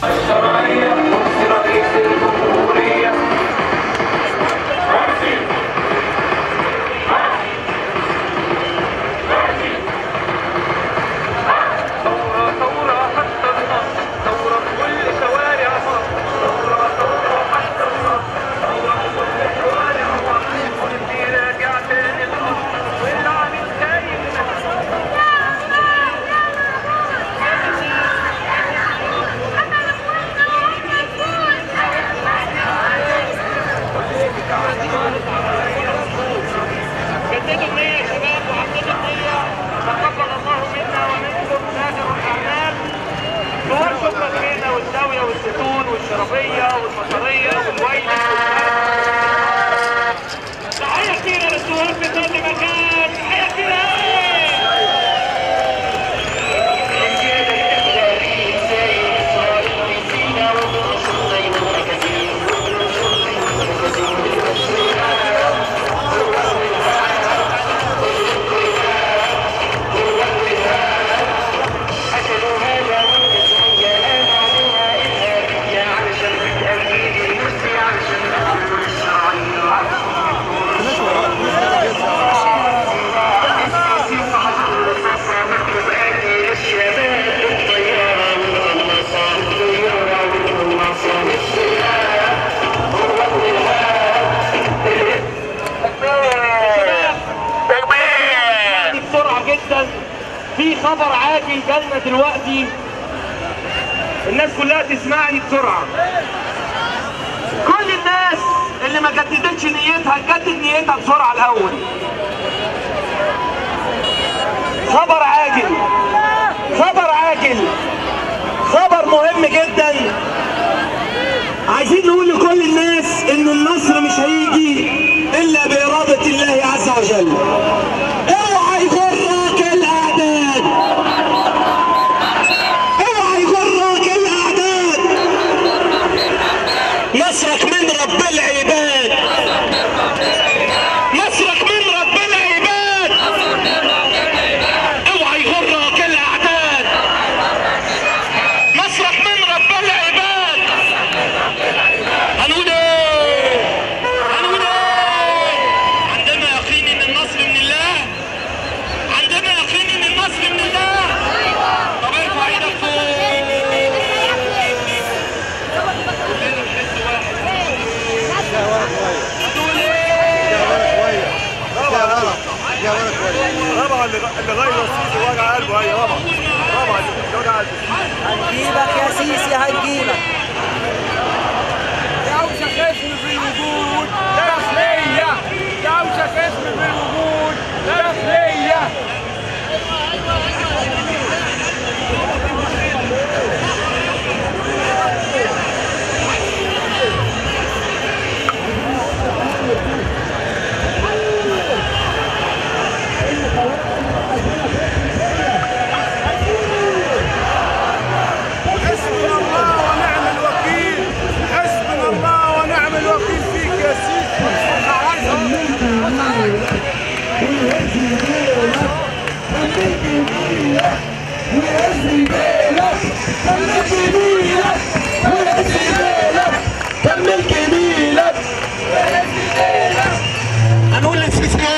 والزيتون والشرفيه والمطريه والويل. تحيه كبيره للسواق في كل مكان، تحيه كبيره. في خبر عاجل جالنا دلوقتي، الناس كلها تسمعني بسرعه. كل الناس اللي ما جددتش نيتها تجدد نيتها بسرعه الاول. خبر عاجل، خبر عاجل، خبر مهم جدا. عايزين نقول لكل الناس ان النصر مش هيجي الا باراده الله عز وجل. اوعى يغرك الاعداد، اوعى يغرك الاعداد. نصرك من رب العباد، نصرك من رب العباد. اوعى يغرك الاعداد، نصرك من رب العباد. هنقول ايه؟ هنقول ايه؟ عندنا يقين ان النصر من الله، عندنا يقين ان النصر من الله. طب ارفع ايدك فوق. كلنا نحس واحد. هتقول ايه؟ طبعا اللي غير السيسي وجع قلبه. هي طبعا طبعا اللي وجع قلبه. هنجيبك يا سيسي، هنجيبك. دوشة خصم في الوجود داخلية، دوشة خصم في الوجود داخلية. حسبنا الله ونعم الوكيل، حسبنا الله ونعم الوكيل فيك يا سيدي. هنقول للسيسي